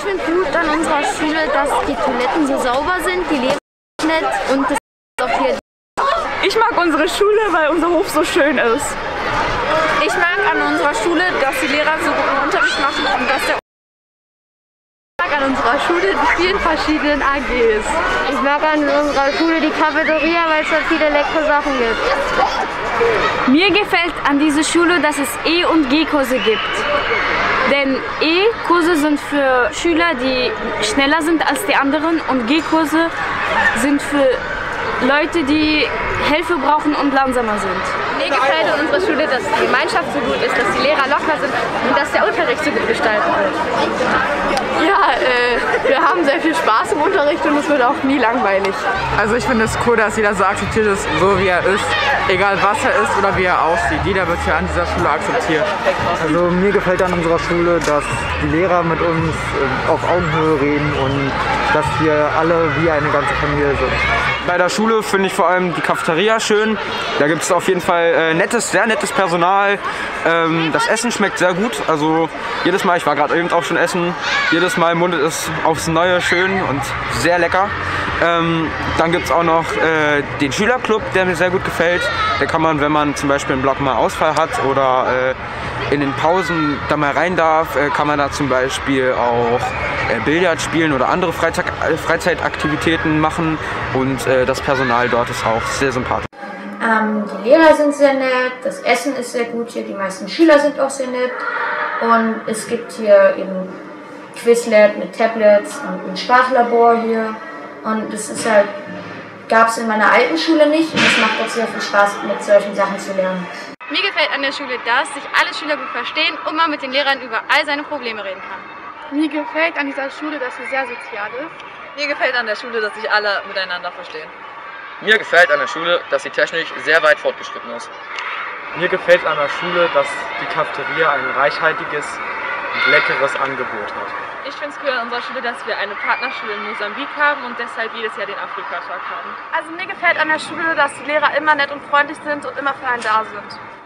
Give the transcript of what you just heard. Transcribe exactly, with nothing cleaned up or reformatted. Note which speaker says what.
Speaker 1: finde gut an unserer Schule, dass die Toiletten so sauber sind, die Lehrer nett und das ist auch hier.
Speaker 2: Ich mag unsere Schule, weil unser Hof so schön ist.
Speaker 3: Ich mag an unserer Schule, dass die Lehrer so guten Unterricht machen und dass der
Speaker 1: Ich mag an unserer Schule die vielen verschiedenen A Gs. Ich mag an unserer Schule die Cafeteria, weil es da viele leckere Sachen gibt.
Speaker 4: Mir gefällt an dieser Schule, dass es E- und G-Kurse gibt. Denn E-Kurse sind für Schüler, die schneller sind als die anderen, und G-Kurse sind für Leute, die Hilfe brauchen und langsamer sind.
Speaker 3: Mir gefällt an unserer Schule, dass die Gemeinschaft so gut ist, dass die Lehrer locker sind und dass der Unterricht so gut gestaltet wird.
Speaker 5: Ja, äh, wir haben sehr viel Spaß im Unterricht und es wird auch nie langweilig.
Speaker 6: Also ich finde es cool, dass jeder so akzeptiert ist, so wie er ist. Egal was er ist oder wie er aussieht. Jeder wird hier an dieser Schule akzeptiert.
Speaker 7: Also mir gefällt an unserer Schule, dass die Lehrer mit uns äh, auf Augenhöhe reden und dass wir alle wie eine ganze Familie sind.
Speaker 8: Bei der Schule finde ich vor allem die Cafeteria schön. Da gibt es auf jeden Fall äh, nettes, sehr nettes Personal. Ähm, das Essen schmeckt sehr gut. Also jedes Mal, ich war gerade eben auch schon essen, jedes Mal mundet es aufs Neue schön und sehr lecker. Ähm, dann gibt es auch noch äh, den Schülerclub, der mir sehr gut gefällt. Da kann man, wenn man zum Beispiel im Block mal Ausfall hat oder äh, in den Pausen da mal rein darf, äh, kann man da zum Beispiel auch äh, Billard spielen oder andere Freizeit Freizeitaktivitäten machen. Und äh, das Personal dort ist auch sehr sympathisch.
Speaker 9: Ähm, die Lehrer sind sehr nett, das Essen ist sehr gut hier, die meisten Schüler sind auch sehr nett. Und es gibt hier eben Quizlet mit Tablets und ein Sprachlabor hier. Und das ist halt, gab es in meiner alten Schule nicht, und es macht auch sehr viel Spaß, mit solchen Sachen zu lernen.
Speaker 3: Mir gefällt an der Schule, dass sich alle Schüler gut verstehen und man mit den Lehrern über all seine Probleme reden kann.
Speaker 5: Mir gefällt an dieser Schule, dass sie sehr sozial ist.
Speaker 10: Mir gefällt an der Schule, dass sich alle miteinander verstehen.
Speaker 11: Mir gefällt an der Schule, dass sie technisch sehr weit fortgeschritten ist.
Speaker 7: Mir gefällt an der Schule, dass die Cafeteria ein reichhaltiges und leckeres Angebot hat.
Speaker 2: Ich finde es cool an unserer Schule, dass wir eine Partnerschule in Mosambik haben und deshalb jedes Jahr den Afrika-Tag haben.
Speaker 5: Also mir gefällt an der Schule, dass die Lehrer immer nett und freundlich sind und immer für einen da sind.